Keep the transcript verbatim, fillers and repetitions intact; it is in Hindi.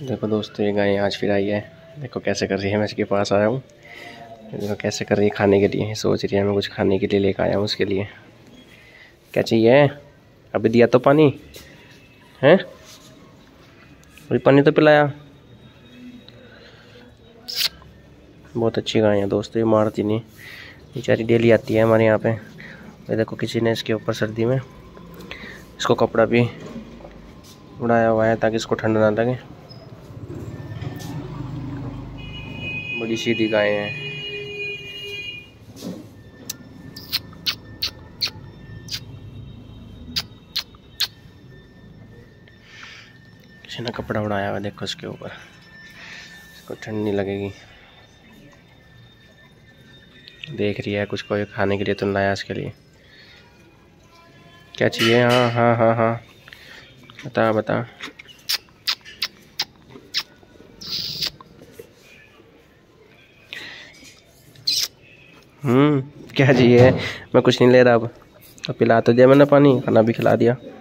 देखो दोस्तों, ये गाय आज फिर आई है। देखो कैसे कर रही है। मैं इसके पास आया हूँ। देखो कैसे कर रही है खाने के लिए। सोच रही है मैं कुछ खाने के लिए लेकर आया हूँ उसके लिए। क्या चाहिए? अभी दिया तो पानी है, अभी पानी तो पिलाया। बहुत अच्छी गाय है दोस्तों, ये मारती नहीं, बेचारी डेली आती है हमारे यहाँ पे। ये देखो किसी ने इसके ऊपर सर्दी में इसको कपड़ा भी उड़ाया हुआ है ताकि इसको ठंड ना लगे। बड़ी सीधी गाय है। किसी ने कपड़ा उड़ाया हुआ, देखो इसके ऊपर, इसको ठंड नहीं लगेगी। देख रही है कुछ को खाने के लिए तो लाया इसके लिए। क्या चाहिए? हाँ हाँ हाँ हाँ, बता बता। हम्म क्या चाहिए? मैं कुछ नहीं ले रहा अब। तो पिला तो दिया मैंने पानी, खाना भी खिला दिया।